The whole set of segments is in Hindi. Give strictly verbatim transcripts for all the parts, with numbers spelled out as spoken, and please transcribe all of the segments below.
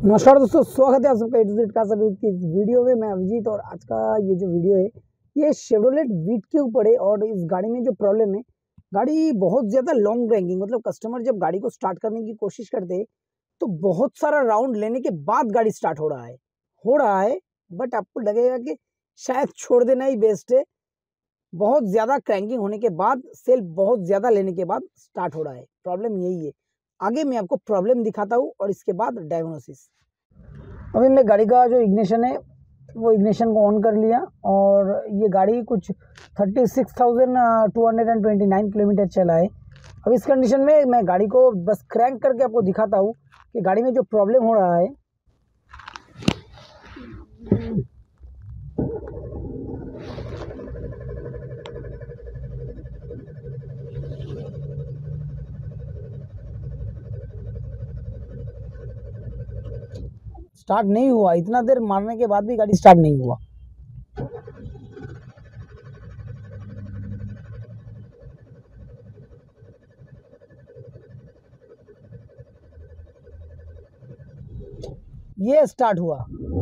नमस्कार दोस्तों, स्वागत है आप सबका A to Z car service की इस वीडियो में। मैं अभिजीत और आज का ये जो वीडियो है ये शेवरोलेट वीट के ऊपर है। और इस गाड़ी में जो प्रॉब्लम है, गाड़ी बहुत ज़्यादा लॉन्ग ड्रैगिंग, मतलब कस्टमर जब गाड़ी को स्टार्ट करने की कोशिश करते हैं तो बहुत सारा राउंड लेने के बाद गाड़ी स्टार्ट हो रहा है हो रहा है बट आपको लगेगा कि शायद छोड़ देना ही बेस्ट है। बहुत ज़्यादा क्रैंकिंग होने के बाद, सेल बहुत ज़्यादा लेने के बाद स्टार्ट हो रहा है। प्रॉब्लम यही है। आगे मैं आपको प्रॉब्लम दिखाता हूँ और इसके बाद डायग्नोसिस। अभी मैं गाड़ी का जो इग्निशन है वो इग्निशन को ऑन कर लिया और ये गाड़ी कुछ thirty six thousand two hundred and twenty nine kilometre चला है। अब इस कंडीशन में मैं गाड़ी को बस क्रैंक करके आपको दिखाता हूँ कि गाड़ी में जो प्रॉब्लम हो रहा है। स्टार्ट नहीं हुआ, इतना देर मारने के बाद भी गाड़ी स्टार्ट नहीं हुआ। ये स्टार्ट हुआ,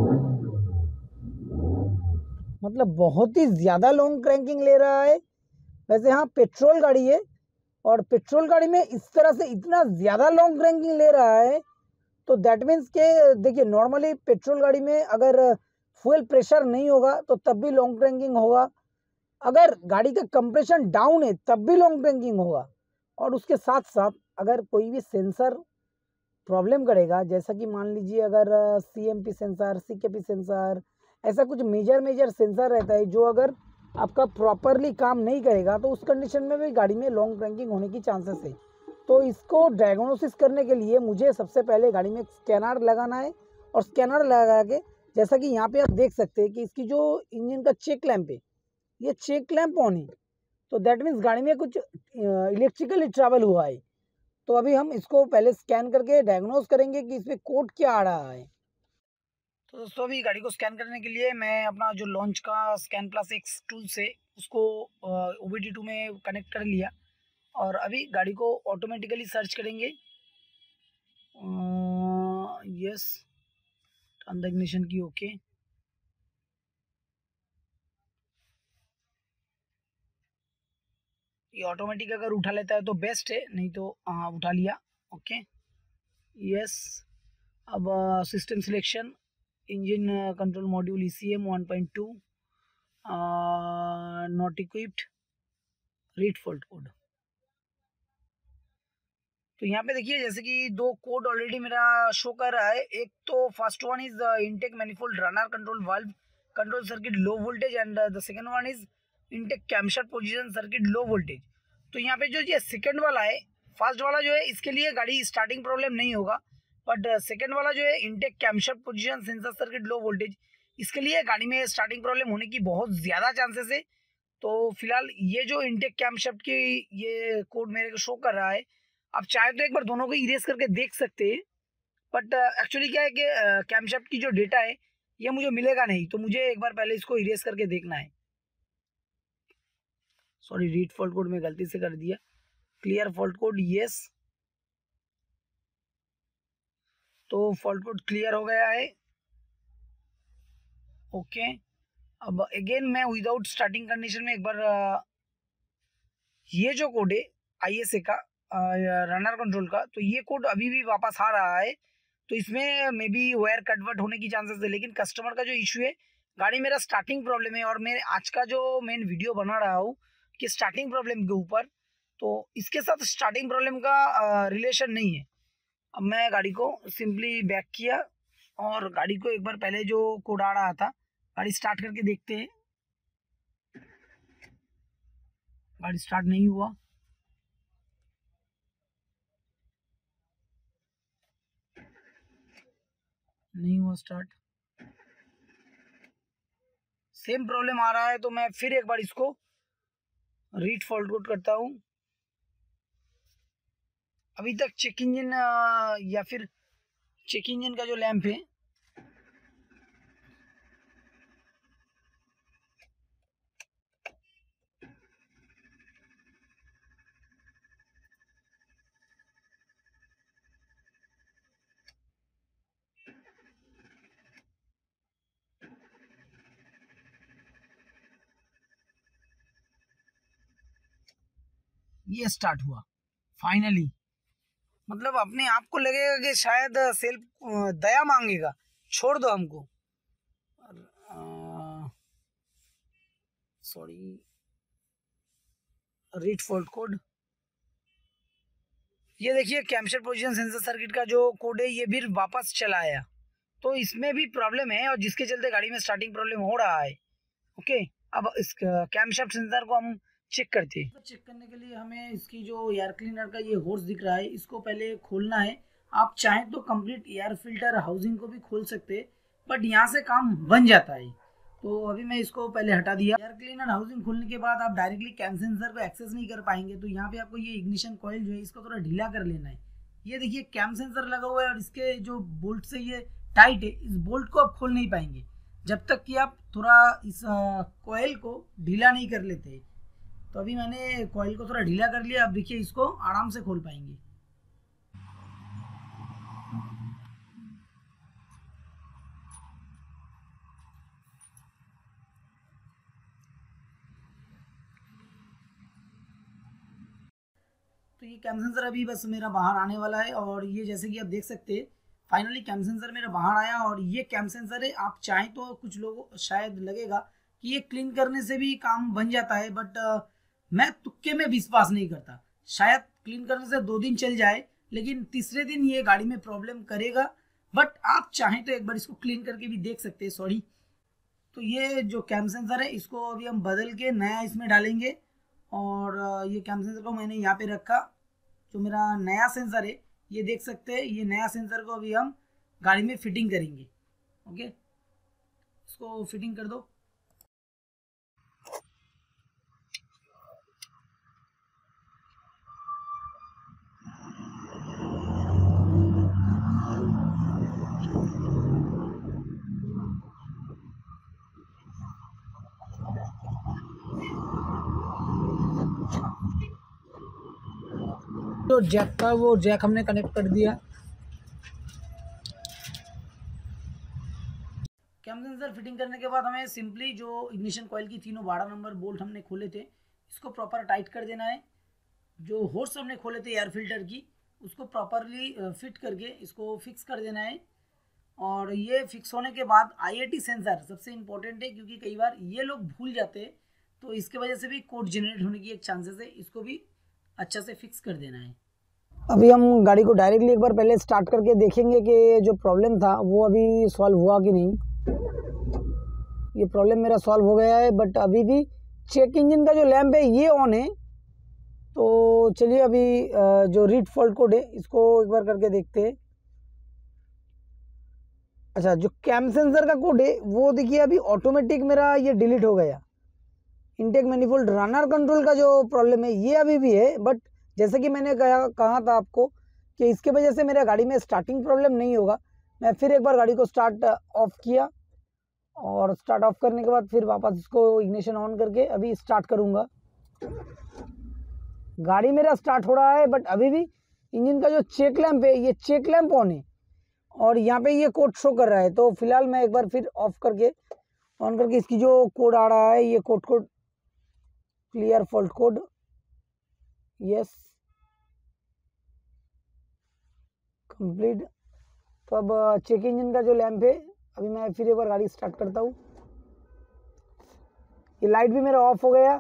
मतलब बहुत ही ज़्यादा लॉन्ग क्रैंकिंग ले रहा है। वैसे हाँ, पेट्रोल गाड़ी है और पेट्रोल गाड़ी में इस तरह से इतना ज़्यादा लॉन्ग क्रैंकिंग ले रहा है तो दैट मीन्स के देखिए, नॉर्मली पेट्रोल गाड़ी में अगर फ्यूल प्रेशर नहीं होगा तो तब भी लॉन्ग क्रैंकिंग होगा। अगर गाड़ी का कंप्रेशन डाउन है तब भी लॉन्ग क्रैंकिंग होगा। और उसके साथ साथ अगर कोई भी सेंसर प्रॉब्लम करेगा, जैसा कि मान लीजिए अगर सीएमपी सेंसर, सीकेपी सेंसर, ऐसा कुछ मेजर मेजर सेंसर रहता है जो अगर आपका प्रॉपरली काम नहीं करेगा तो उस कंडीशन में भी गाड़ी में लॉन्ग क्रैंकिंग होने की चांसेस है। तो इसको डायग्नोसिस करने के लिए मुझे सबसे पहले गाड़ी में स्कैनर लगाना है और स्कैनर लगा के, जैसा कि यहाँ पे आप देख सकते हैं कि इसकी जो इंजन का चेक लैंप है, ये चेक लैंप ऑन है, तो दैट मीन्स गाड़ी में कुछ इलेक्ट्रिकली ट्रैवल हुआ है। तो अभी हम इसको पहले स्कैन करके डायग्नोज करेंगे कि इसमें कोड क्या आ रहा है। तो दोस्तों, अभी गाड़ी को स्कैन करने के लिए मैं अपना जो लॉन्च का स्कैन प्लस एक्स टूल से उसको ओ बी डी टू में कनेक्ट कर लिया और अभी गाड़ी को ऑटोमेटिकली सर्च करेंगे। Yes, turn the ignition key, okay. ये ऑटोमेटिक अगर उठा लेता है तो बेस्ट है, नहीं तो हाँ उठा लिया, ओके। यस, अब system selection, engine control module E C M one point two, not equipped, read fault code. तो यहाँ पे देखिए, जैसे कि दो कोड ऑलरेडी मेरा शो कर रहा है। एक तो first one is intake manifold runner control valve control circuit low voltage and the second one is intake camshaft position circuit low voltage. तो यहाँ पे जो ये सेकंड वाला है, फर्स्ट वाला जो है इसके लिए गाड़ी स्टार्टिंग प्रॉब्लम नहीं होगा, बट सेकंड वाला जो है intake camshaft position sensor circuit low voltage, इसके लिए गाड़ी में स्टार्टिंग प्रॉब्लम होने की बहुत ज़्यादा चांसेस है। तो फिलहाल ये जो इनटेक कैमशॉट की ये कोड मेरे को शो कर रहा है, आप चाहे तो एक बार दोनों को इरेज करके देख सकते हैं, बट एक्चुअली क्या है कि कैमशॉट की जो डेटा है ये मुझे मिलेगा नहीं, तो मुझे एक बार पहले इसको इरेज करके देखना है। सॉरी, रीड फॉल्ट कोड में गलती से कर दिया, क्लियर फॉल्ट कोड, यस। तो फॉल्ट कोड क्लियर हो गया है, ओके। अब अगेन मैं विदाउट स्टार्टिंग कंडीशन में एक बार uh, ये जो कोड है आई एस ए का, रनर कंट्रोल का, तो ये कोड अभी भी वापस आ रहा है। तो इसमें मे बी वायर कटवर्ट होने की चांसेस है, लेकिन कस्टमर का जो इशू है, गाड़ी मेरा स्टार्टिंग प्रॉब्लम है और मैं आज का जो मेन वीडियो बना रहा हूँ कि स्टार्टिंग प्रॉब्लम के ऊपर, तो इसके साथ स्टार्टिंग प्रॉब्लम का रिलेशन नहीं है। अब मैं गाड़ी को सिंपली बैक किया और गाड़ी को एक बार पहले जो कोड आ रहा था, गाड़ी स्टार्ट करके देखते हैं। गाड़ी स्टार्ट नहीं हुआ, नहीं हुआ स्टार्ट, सेम प्रॉब्लम आ रहा है। तो मैं फिर एक बार इसको रीड फॉल्ट कोड करता हूँ। अभी तक चेक इंजन या फिर चेक इंजन का जो लैंप है, ये स्टार्ट हुआ फाइनली। मतलब अपने आप को लगेगा कि शायद सेल्फ दया मांगेगा, छोड़ दो हमको। Sorry, read fault code. ये देखिए कैमशर पोजीशन सेंसर सर्किट का जो कोड है ये भी वापस चला आया, तो इसमें भी प्रॉब्लम है और जिसके चलते गाड़ी में स्टार्टिंग प्रॉब्लम हो रहा है। ओके, अब इस कैमशाफ्ट सेंसर को हम चेक करते हैं। तो चेक करने के लिए हमें इसकी जो एयर क्लीनर का ये होर्स दिख रहा है इसको पहले खोलना है। आप चाहें तो कंप्लीट एयर फिल्टर हाउसिंग को भी खोल सकते हैं, बट यहाँ से काम बन जाता है। तो अभी मैं इसको पहले हटा दिया। एयर क्लीनर हाउसिंग खोलने के बाद आप डायरेक्टली कैम सेंसर को एक्सेस नहीं कर पाएंगे, तो यहाँ पे आपको ये इग्निशन कॉइल जो है इसको थोड़ा ढीला कर लेना है। ये देखिए कैम सेंसर लगा हुआ है और इसके जो बोल्ट से ये टाइट है, इस बोल्ट को आप खोल नहीं पाएंगे जब तक कि आप थोड़ा इस कॉइल को ढीला नहीं कर लेते। तो अभी मैंने कॉइल को थोड़ा ढीला कर लिया, अब देखिए इसको आराम से खोल पाएंगे। तो ये कैम सेंसर अभी बस मेरा बाहर आने वाला है और ये जैसे कि आप देख सकते हैं फाइनली कैम सेंसर मेरा बाहर आया। और ये कैम सेंसर है, आप चाहें तो कुछ लोगों शायद लगेगा कि ये क्लीन करने से भी काम बन जाता है, बट uh, मैं तुक्के में विश्वास नहीं करता। शायद क्लीन करने से दो दिन चल जाए लेकिन तीसरे दिन ये गाड़ी में प्रॉब्लम करेगा, बट आप चाहें तो एक बार इसको क्लीन करके भी देख सकते हैं। सॉरी, तो ये जो कैम सेंसर है इसको अभी हम बदल के नया इसमें डालेंगे। और ये कैम सेंसर को मैंने यहाँ पे रखा, जो मेरा नया सेंसर है ये देख सकते हैं। ये नया सेंसर को अभी हम गाड़ी में फिटिंग करेंगे। ओके, इसको फिटिंग कर दो। जो जैक था वो जैक हमने कनेक्ट कर दिया। कैम सेंसर फिटिंग करने के बाद हमें सिंपली जो इग्निशन कॉइल की तीनों बारह नंबर बोल्ट हमने खोले थे इसको प्रॉपर टाइट कर देना है। जो होर्स हमने खोले थे एयर फिल्टर की उसको प्रॉपरली फिट करके इसको फिक्स कर देना है। और ये फिक्स होने के बाद आई ए टी सेंसर सबसे इम्पोर्टेंट है, क्योंकि कई बार ये लोग भूल जाते हैं तो इसके वजह से भी कोड जनरेट होने की एक चांसेस है। इसको भी अच्छा से फिक्स कर देना है। अभी हम गाड़ी को डायरेक्टली एक बार पहले स्टार्ट करके देखेंगे कि जो प्रॉब्लम था वो अभी सॉल्व हुआ कि नहीं। ये प्रॉब्लम मेरा सॉल्व हो गया है, बट अभी भी चेक इंजन का जो लैंप है ये ऑन है। तो चलिए अभी जो रीड फॉल्ट कोड है इसको एक बार करके देखते हैं। अच्छा, जो कैम सेंसर का कोड है वो देखिए अभी ऑटोमेटिक मेरा ये डिलीट हो गया। इनटेक मैनिफोल्ड रनर कंट्रोल का जो प्रॉब्लम है ये अभी भी है, बट जैसे कि मैंने कहा कहा था आपको कि इसके वजह से मेरा गाड़ी में स्टार्टिंग प्रॉब्लम नहीं होगा। मैं फिर एक बार गाड़ी को स्टार्ट ऑफ किया और स्टार्ट ऑफ करने के बाद फिर वापस इसको इग्निशन ऑन करके अभी स्टार्ट करूँगा। गाड़ी मेरा स्टार्ट हो रहा है, बट अभी भी इंजन का जो चेक लैंप है ये चेक लैंप ऑन है और यहाँ पे ये कोड शो कर रहा है। तो फिलहाल मैं एक बार फिर ऑफ करके ऑन करके इसकी जो कोड आ रहा है ये code code clear fault code, yes complete. तो अब चेक इंजन का जो लैंप है अभी मैं फिर एक बार गाड़ी स्टार्ट करता हूँ। ये लाइट भी मेरा ऑफ हो गया।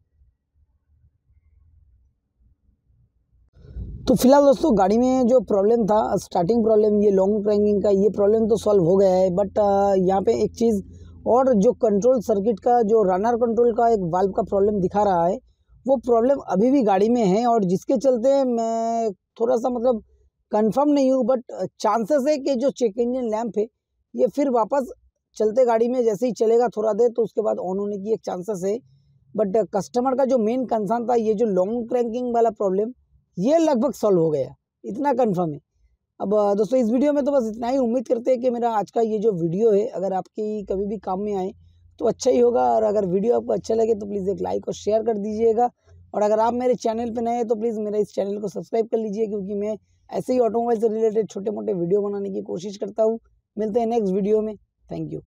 तो फिलहाल दोस्तों गाड़ी में जो प्रॉब्लम था स्टार्टिंग प्रॉब्लम, ये लॉन्ग क्रैंकिंग का ये प्रॉब्लम तो सॉल्व हो गया है, बट यहाँ पे एक चीज़ और, जो कंट्रोल सर्किट का जो रनर कंट्रोल का एक वाल्व का प्रॉब्लम दिखा रहा है वो प्रॉब्लम अभी भी गाड़ी में है। और जिसके चलते मैं थोड़ा सा मतलब कंफर्म नहीं हूँ, बट चांसेस है कि जो चेक इंजन लैंप है ये फिर वापस चलते गाड़ी में जैसे ही चलेगा थोड़ा देर तो उसके बाद ऑन होने की एक चांसेस है। बट कस्टमर का जो मेन कंसर्न था ये जो लॉन्ग क्रैंकिंग वाला प्रॉब्लम ये लगभग सॉल्व हो गया, इतना कंफर्म है। अब दोस्तों इस वीडियो में तो बस इतना ही। उम्मीद करते हैं कि मेरा आज का ये जो वीडियो है अगर आपकी कभी भी काम में आए तो अच्छा ही होगा। और अगर वीडियो आपको अच्छा लगे तो प्लीज़ एक लाइक और शेयर कर दीजिएगा। और अगर आप मेरे चैनल पे नए हैं तो प्लीज़ मेरा इस चैनल को सब्सक्राइब कर लीजिए, क्योंकि मैं ऐसे ही ऑटोमोबाइल से रिलेटेड छोटे मोटे वीडियो बनाने की कोशिश करता हूँ। मिलते हैं नेक्स्ट वीडियो में। Thank you.